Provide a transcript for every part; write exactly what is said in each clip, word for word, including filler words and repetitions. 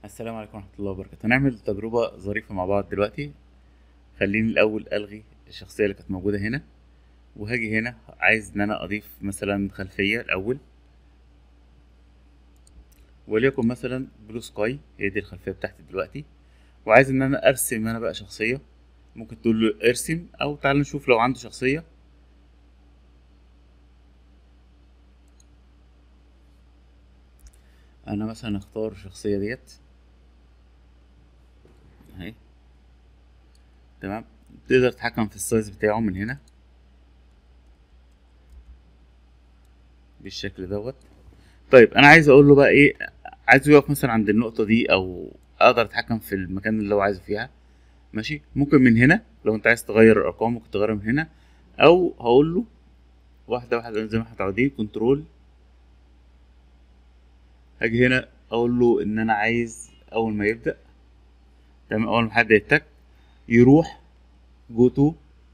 السلام عليكم ورحمة الله وبركاته. هنعمل تجربة ظريفة مع بعض دلوقتي. خليني الأول ألغي الشخصية اللي كانت موجودة هنا، وهاجي هنا عايز إن أنا أضيف مثلا خلفية الأول، وليكن مثلا بلو سكاي، هي دي الخلفية بتاعتي دلوقتي. وعايز إن أنا أرسم أنا بقى شخصية. ممكن تقول له ارسم، أو تعال نشوف لو عنده شخصية. أنا مثلا أختار الشخصية ديت أهي. تمام. تقدر تتحكم في السايز بتاعه من هنا بالشكل دوت. طيب انا عايز اقول له بقى ايه، عايزه يقف مثلا عند النقطه دي، او اقدر اتحكم في المكان اللي هو عايزه فيها. ماشي، ممكن من هنا لو انت عايز تغير الارقام ممكن تغيرها من هنا، او هقول له واحده واحده زي ما احنا متعودين، كنترول. هاجي هنا اقول له ان انا عايز اول ما يبدا، تمام، اول ما حد يتك يروح جو تو،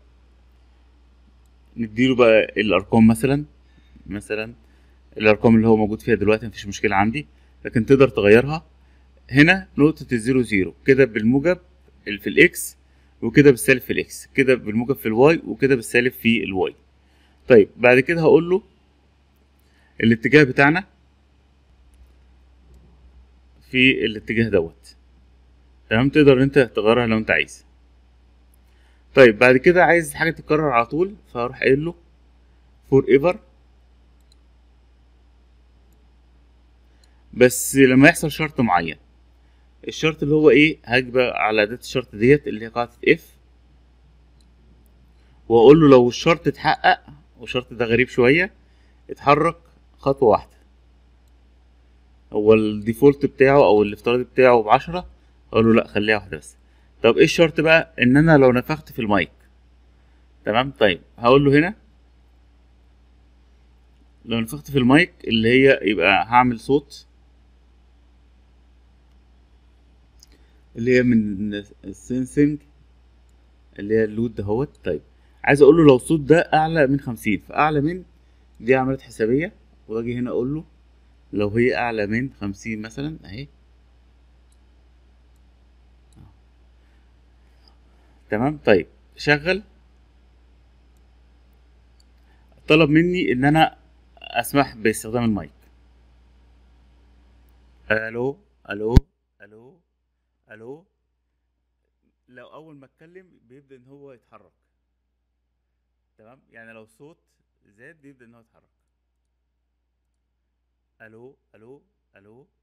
نديله بقى الارقام مثلا. مثلا الارقام اللي هو موجود فيها دلوقتي مفيش مشكله عندي، لكن تقدر تغيرها. هنا نقطة الزيرو زيرو كده بالموجب في الاكس، وكده بالسالب في الاكس، كده بالموجب في الواي، وكده بالسالب في الواي. طيب بعد كده هقول له الاتجاه بتاعنا في الاتجاه دوت. تمام، تقدر انت تغيرها لو انت عايز. طيب بعد كده عايز حاجة تتكرر على طول، فهروح قايل له فور ايفر، بس لما يحصل شرط معين. الشرط اللي هو ايه، هاجي بقى على اداة الشرط ديت اللي هي قاعدة اف، واقول له لو الشرط اتحقق، والشرط ده غريب شوية، اتحرك خطوة واحدة. هو الديفولت بتاعه او الافتراضي بتاعه بعشرة، اقول له لا خليها واحدة بس. طب ايه الشرط بقى؟ ان انا لو نفخت في المايك. تمام، طيب هقول له هنا لو نفخت في المايك اللي هي يبقى هعمل صوت اللي هي من السنسنج اللي هي اللود دهوت. طيب عايز اقول له لو الصوت ده اعلى من خمسين، فاعلى من دي عملية حسابية، واجي هنا اقول له لو هي اعلى من خمسين مثلا اهي. تمام، طيب شغل. طلب مني ان انا اسمح باستخدام المايك. الو، الو، الو، الو. لو اول ما اتكلم بيبدا ان هو يتحرك. تمام، يعني لو الصوت زاد بيبدا ان هو يتحرك. الو، الو، الو.